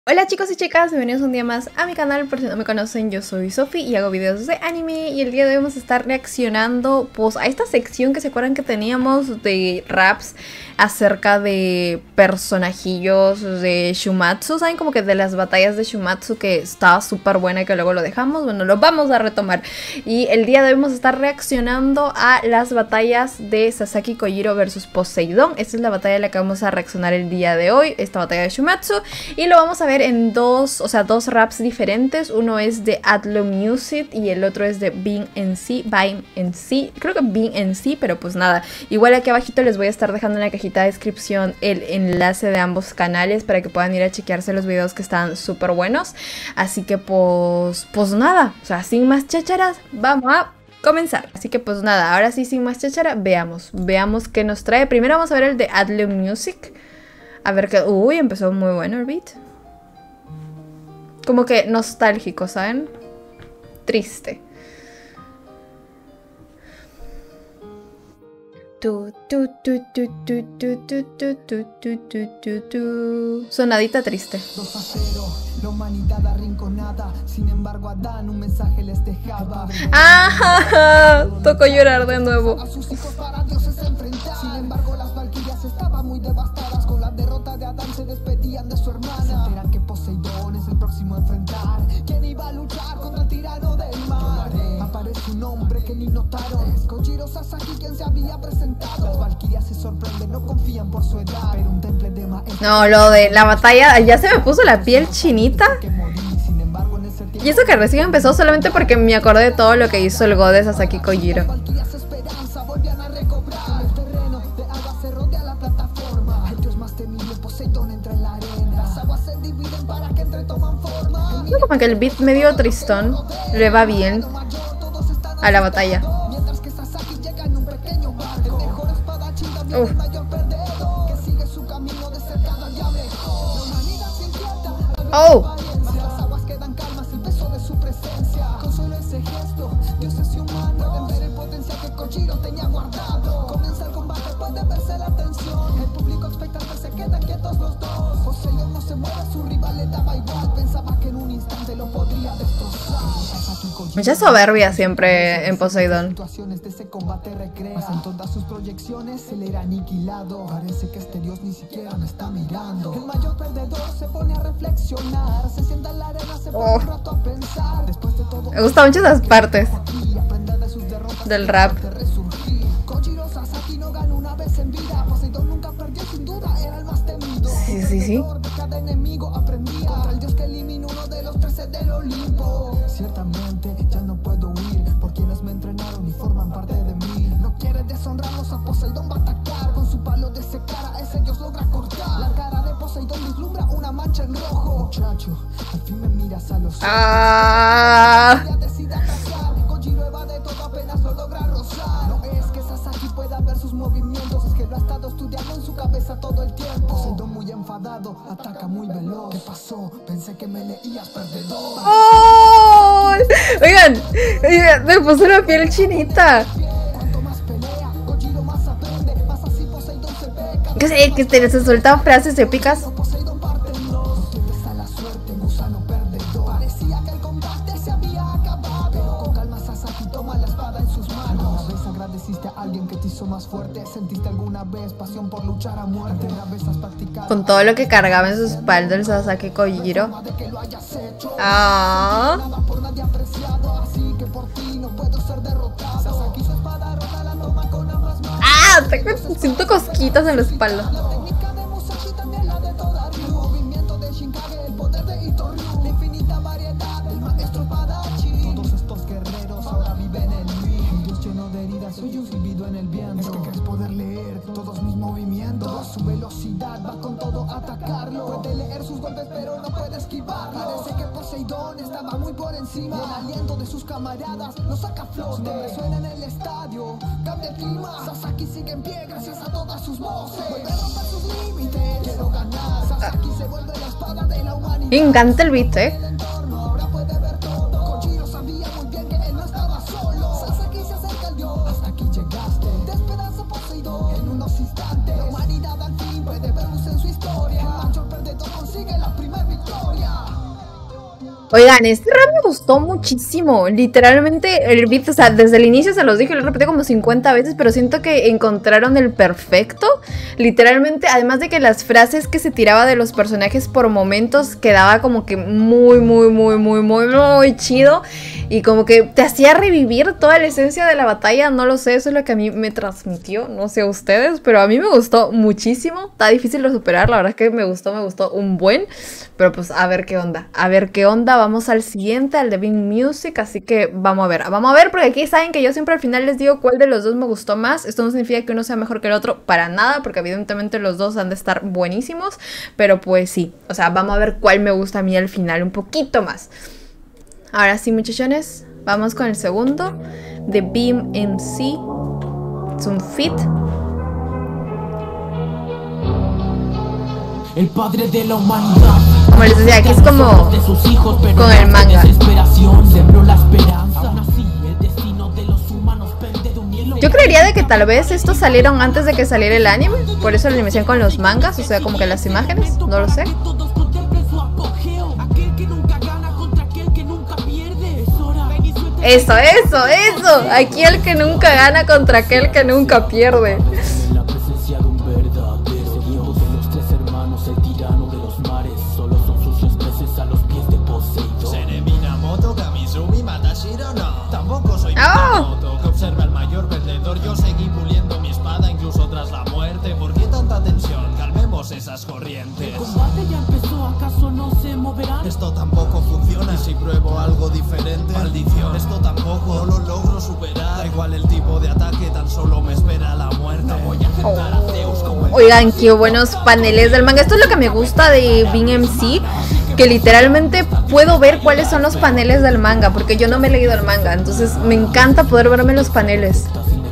Hola chicos y chicas, bienvenidos un día más a mi canal. Por si no me conocen, yo soy Sofi y hago videos de anime. Y el día de hoy vamos a estar reaccionando pues a esta sección que se acuerdan que teníamos de raps acerca de personajillos de Shumatsu. ¿Saben? Como que de las batallas de Shumatsu, que estaba súper buena y que luego lo dejamos. Bueno, lo vamos a retomar. Y el día de hoy vamos a estar reaccionando a las batallas de Sasaki Kojiro versus Poseidon. Esta es la batalla a la que vamos a reaccionar el día de hoy, esta batalla de Shumatsu. Y lo vamos a ver en dos raps diferentes. Uno es de Atlo Music y el otro es de Being NC, creo que Being NC, pero pues nada, igual aquí abajito les voy a estar dejando en la cajita de descripción el enlace de ambos canales para que puedan ir a chequearse los videos que están súper buenos. Así que pues nada, o sea, sin más chácharas, vamos a comenzar. Así que pues nada, ahora sí, sin más cháchara, veamos qué nos trae. Primero vamos a ver el de Atlo Music, a ver qué... Uy, empezó muy bueno el beat. Como que nostálgico, ¿saben? Triste. Sonadita triste. 2-0, la humanidad arrinconada. Sin embargo, Adán un mensaje les dejaba. ¡Ah! Tocó llorar de nuevo. A sus hijos para dioses enfrentar. Sin embargo, las valquirias estaban muy devastadas. Con la derrota de Adán se despedían de su hermana. Se enteran que Poseidón es el próximo a enfrentar. ¿Quién iba a luchar contra el tirano del mar? Aparece un hombre que ni notaron. Es Kojiro Sasaki quien se había presentado. Las valquirias se sorprenden, no confían por su edad. Pero un temple de maestro. No, lo de la batalla, ya se me puso la piel chinita. Y eso que recién empezó solamente porque me acordé de todo lo que hizo el god de Sasaki Kojiro. No, como que el beat medio tristón le va bien a la batalla. Oh. Mucha soberbia siempre en Poseidón. Situaciones de ese combate recrea, mas en todas sus proyecciones él era aniquilado. Parece que este dios ni siquiera me está mirando. El mayor perdedor se pone a reflexionar, se sienta en la arena, se pone un rato a pensar. Después de todo, me gustan mucho esas partes del rap. Kojiro Sasaki no ganó una vez en vida. Poseidón nunca perdió, sin duda era el más temido. Sí. Cada enemigo aprendía contra el dios que eliminó uno de los 13 del Olimpo. Ciertamente ya no puedo huir por quienes me entrenaron y forman parte de mí. No quiere deshonrarnos, a Poseidón va a atacar. Con su palo de secar a ese dios logra cortar. La cara de Poseidón vislumbra una mancha en rojo. Muchacho, al fin me miras a los ojos. Decide atacar. Kojiro evade todo, apenas lo logra rozar. No es que Sasaki pueda ver sus movimientos, es que lo ha estado estudiando en su cabeza todo el tiempo. Poseidón muy enfadado, ataca muy veloz. ¿Qué pasó? Pensé que me leías perdedor. ¡Oh! Oigan, me puso la piel chinita. Cuanto más pelea, Kojiro más aprende. Más así Poseidón se peca. Que se sueltan frases épicas. Poseidón parte en dos. Tiendes a la suerte, gusano perdedor. Parecía que el combate se había acabado, pero con calma Sasaki toma la espada en sus manos. ¿Alguna vez agradeciste a alguien que te hizo más fuerte? ¿Sentiste alguna vez pasión por luchar a muerte? ¿Alguna vez has practicado Con todo lo que cargaba en su espalda el Sasaki Kojiro. de que lo hayas hecho? Ah. Nada por nadie apreciado, así que por ti no puedo ser derrotado. Sasaki su espada rota la toma con ambas manos. ¡Ah! Siento cosquitas en la espalda. La técnica de Musashi también la de toda Ryu. El movimiento de Shinkage, el poder de Itoryu. La infinita variedad del maestro espadachín. Todos estos guerreros ahora viven en mí. Un dios lleno de heridas, soy un silbido en el viento. Es que quieres poder leer todos mis movimientos. A su velocidad va con todo a atacarlo. Puede leer sus golpes pero no puede esquivarlo. Parece que Poseidón estaba muy por encima. Y el aliento de sus camaradas lo saca a flote. Resuena en el estadio, cambia el clima. Sasaki sigue en pie gracias a todas sus voces. Vuelve a romper sus límites, quiero ganar. Sasaki se vuelve la espada de la humanidad. Me encanta el beat, El entorno ahora puede ver todo. Kojiro sabía muy bien que él no estaba solo. Sasaki se acerca al dios. Hasta aquí llegaste. Despedaza Poseidón en unos instantes. La humanidad al fin puede ver luz en su historia. El mayor perdedor consigue la primera victoria. Oigan, este rap me gustó muchísimo. Literalmente, el beat, o sea, desde el inicio se los dije, lo repetí como 50 veces, pero siento que encontraron el perfecto. Literalmente, además de que las frases que se tiraba de los personajes por momentos quedaba como que muy chido. Y como que te hacía revivir toda la esencia de la batalla. No lo sé, eso es lo que a mí me transmitió. No sé a ustedes, pero a mí me gustó muchísimo. Está difícil de superar, la verdad es que me gustó un buen. Pero pues a ver qué onda. A ver qué onda. Vamos al siguiente, al de Bing Music. Así que vamos a ver. Vamos a ver, porque aquí saben que yo siempre al final les digo cuál de los dos me gustó más. Esto no significa que uno sea mejor que el otro para nada, porque evidentemente los dos han de estar buenísimos. Pero pues sí, o sea, vamos a ver cuál me gusta a mí al final un poquito más. Ahora sí, muchachones, vamos con el segundo de Beam MC. Es un feat. El padre de la humanidad. Como les decía, aquí es como con el manga. Yo creería de que tal vez estos salieron antes de que saliera el anime. Por eso la animación con los mangas, o sea, como que las imágenes, no lo sé. Eso. Aquí el que nunca gana contra aquel que nunca pierde. Minamoto, que observa al mayor perdedor. Yo seguí puliendo mi espada incluso tras la muerte. ¿Por qué tanta tensión? Calmemos esas corrientes. ¿El combate ya empezó? ¿Acaso no se moverá? Esto tampoco funciona. ¿Y si pruebo algo diferente? Maldición, esto tampoco lo logro superar. Da igual el tipo de ataque, tan solo me espera la muerte. No voy a aceptar a Zeus como el... Oigan, qué buenos paneles del manga. Esto es lo que me gusta de Bing MC, que literalmente puedo ver cuáles son los paneles del manga, porque yo no me he leído el manga, entonces me encanta poder verme los paneles.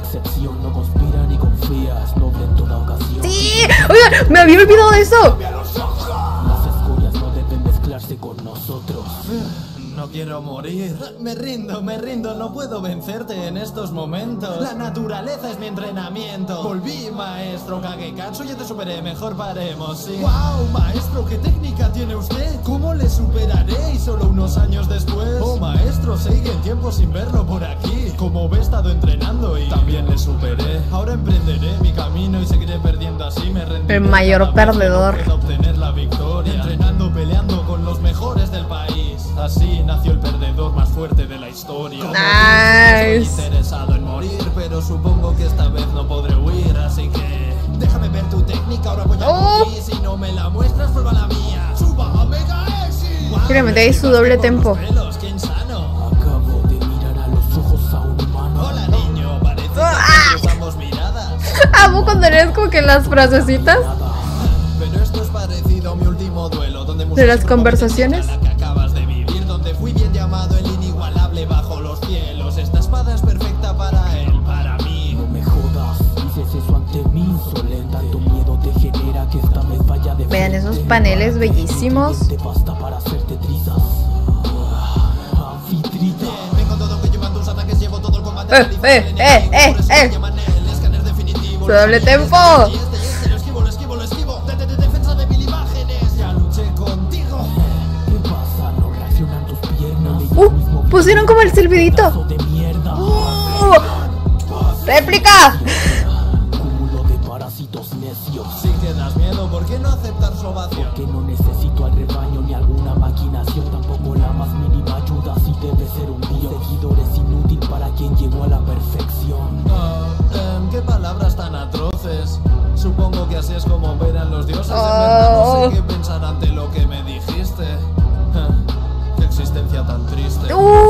¡Sí! Oigan, me había olvidado de eso. Las escorias no deben mezclarse con nosotros. No quiero morir. Me rindo, no puedo vencerte en estos momentos. La naturaleza es mi entrenamiento. Volví, maestro Kagekatsu, ya te superé, mejor paremos, sí. Wow, maestro, ¿qué técnica tiene usted? ¿Cómo le superaré? Y solo unos años después. Oh, maestro, sigue en tiempo sin verlo por aquí. Como ve, he estado entrenando y también le superé. Ahora emprenderé mi camino y seguiré perdiendo así. Me rendiré. El mayor perdedor. No puedo obtener la victoria. Entrenando, peleando con los mejores del país. Así nació el perdedor más fuerte de la historia. Nice. Estoy interesado en morir, pero supongo que esta vez no podré huir, así que déjame ver tu técnica, ahora voy a por ti. Si no me la muestras, prueba la mía. Suba a Mega Exit. Mira, me dais su doble tempo. ¡Qué insano! Acabo de mirar a los ojos a un humano. Hola, niño, parece que cruzamos miradas. Amo cuando lees como que las frasecitas Pero esto es parecido a mi último duelo, donde de las conversaciones. la que acabas de vivir, donde fui bien llamado el inigualable bajo los cielos. Esta espada es perfecta para él, para mí. No me jodas, dices eso ante mí, insolente. Tanto miedo te genera que esta vez vaya de Vean frente. esos paneles bellísimos. Te basta para hacerte trizas. Anfitrita. Bien, vengo todo aunque yo mando tus ataques, llevo todo el combate. Llaman el escáner definitivo. Su doble tempo. Lo esquivo. Defensa de 1000 imágenes. Ya luché contigo. ¿Qué pasa? No reaccionan tus piernas. Pusieron como el silbidito. De mierda. ¡Réplica! Cúmulo de parásitos necios. Si te das miedo, ¿por qué no aceptar su ovación? Que no necesito al rebaño ni alguna maquinación. Tampoco la más mínima ayuda. Si debe ser un dios. Seguidor es inútil para quien llegó a la perfección. ¿Qué palabras tan atroces? Supongo que así es como verán los dioses. En verdad no sé qué pensar ante lo que me dijiste. Qué existencia tan triste.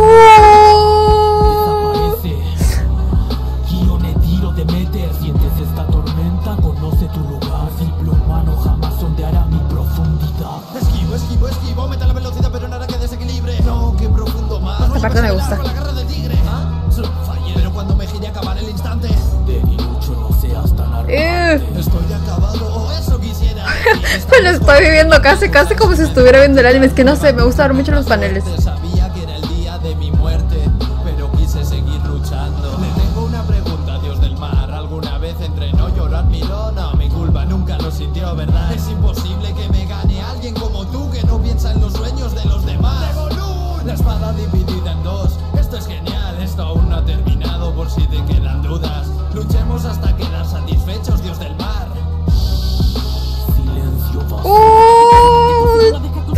Desaparece. Gione tiro de meter. Sientes esta tormenta, conoce tu lugar. Simple humano jamás sondeará mi profundidad. Esquivo, meta la velocidad, pero nada que desequilibre. No, qué profundo más. Esta parte me gusta. Con la garra del tigre. Fallé, pero cuando me giré acabar el instante. De Nirucho no seas tan arrogante. Estoy acabado, o eso quisiera. Me lo estoy viviendo casi como si estuviera viendo el anime. Es que no sé, me gusta ver mucho los paneles. Sabía que era el día de mi muerte, pero quise seguir luchando. Le tengo una pregunta, Dios del mar. ¿Alguna vez entrenó llorar miró? No, mi culpa nunca lo sintió, ¿verdad? Es imposible que me gane alguien como tú que no piensa en los sueños de los demás. ¡Revolú!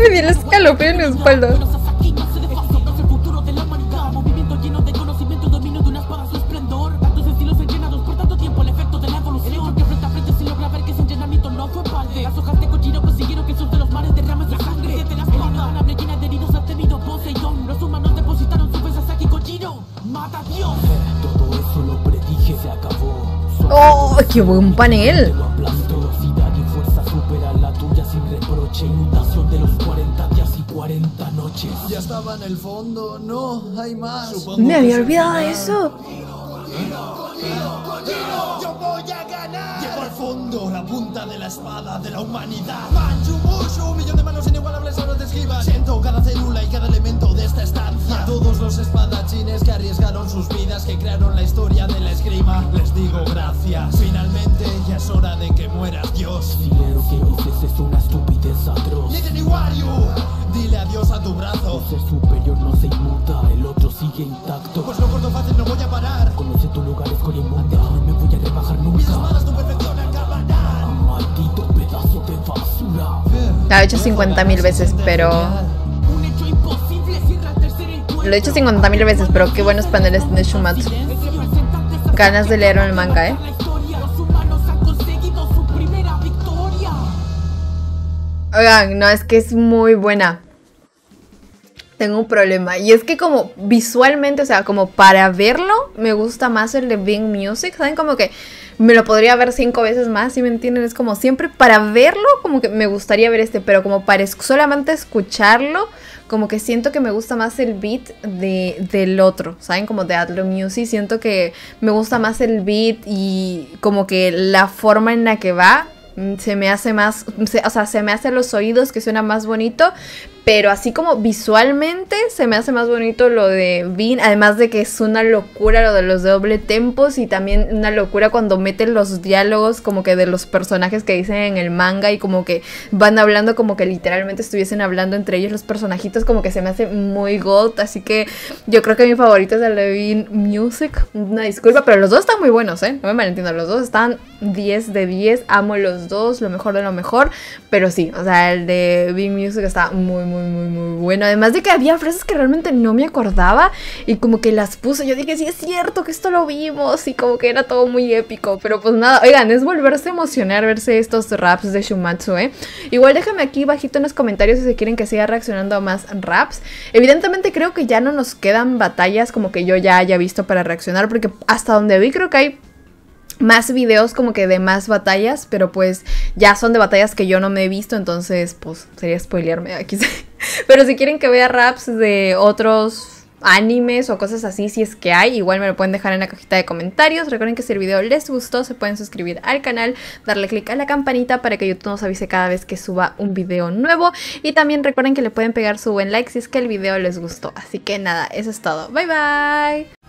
Me dio el escalofrío en mi espalda. El futuro de la humanidad, movimiento lleno de conocimiento, dominio de una espada, su esplendor. Actos estilos entrenados por tanto tiempo, el efecto de la evolución. El hecho que frente a frente sin lograr ver que ese entrenamiento no fue balde. Las hojas de Kojiro consiguieron que sus de los mares derrames de sangre. De la espada, llena de heridos ha temido Poseidón. Los humanos depositaron su peso Saki Kojiro. ¡Mata a Dios! Todo eso lo predije, se acabó. ¡Oh, qué buen panel! Velocidad y fuerza supera la tuya sin reproche. Inundación de los 40 días y 40 noches. Ya estaba en el fondo, no, hay más. Me había olvidado de eso. ¡Yo voy a ganar! Llego al fondo, la punta de la espada de la humanidad. Manchu Mushu, un millón de manos inigualables ahora te esquivan. Siento cada célula y cada elemento de esta estancia. Todos los espadachines que arriesgaron sus vidas, que crearon la historia de la esgrima, les digo gracias. Finalmente ya es hora de que mueras, Dios. Si lo que dices es una estupidez atroz. Nigen Iwaru, dile adiós a tu brazo. Un ser superior no se inmuta, el otro sigue intacto. Pues lo corto fácil, no voy a parar. Conoce tu lugar, es inmunda. No me voy a rebajar Mis nunca. espadas tu perfección acabarán. Maldito pedazo de basura. Lo he hecho 50.000 veces, pero... Un hecho imposible, cierra el tercer encuentro. Lo he hecho 50.000 veces, pero qué buenos paneles de Shumatsu. Ganas de leer el manga, La historia, los humanos han conseguido su primera victoria. Oigan, no, es que es muy buena. Tengo un problema. Y es que como visualmente, o sea, como para verlo, me gusta más el de Bing Music. ¿Saben? Como que me lo podría ver 5 veces más, ¿sí me entienden? Es como siempre para verlo, como que me gustaría ver este. Pero como para solamente escucharlo, como que siento que me gusta más el beat del otro, ¿saben? Como de Atlo Music. Siento que me gusta más el beat y como que la forma en la que va se me hace más, o sea, se me hace a los oídos que suena más bonito, pero así como visualmente se me hace más bonito lo de Bean, además de que es una locura lo de los doble tempos y también una locura cuando meten los diálogos como que de los personajes que dicen en el manga y como que van hablando como que literalmente estuviesen hablando entre ellos los personajitos, como que se me hace muy god, así que yo creo que mi favorito es el de Bean Music, una disculpa, pero los dos están muy buenos, no me malentiendan, los dos están 10 de 10, amo los dos, lo mejor de lo mejor, pero sí, o sea, el de Bean Music está muy bueno, además de que había frases que realmente no me acordaba y como que las puse, yo dije, sí es cierto que esto lo vimos y como que era todo muy épico, pero pues nada, oigan, es volverse a emocionar verse estos raps de Shumatsu, igual déjenme aquí bajito en los comentarios si se quieren que siga reaccionando a más raps, evidentemente creo que ya no nos quedan batallas como que yo ya haya visto para reaccionar, porque hasta donde vi creo que hay más videos como que de más batallas, pero pues ya son de batallas que yo no me he visto, entonces pues sería spoilearme aquí. Pero si quieren que vea raps de otros animes o cosas así, si es que hay, igual me lo pueden dejar en la cajita de comentarios. Recuerden que si el video les gustó, se pueden suscribir al canal, darle click a la campanita para que YouTube nos avise cada vez que suba un video nuevo. Y también recuerden que le pueden pegar su buen like si es que el video les gustó. Así que nada, eso es todo. Bye bye.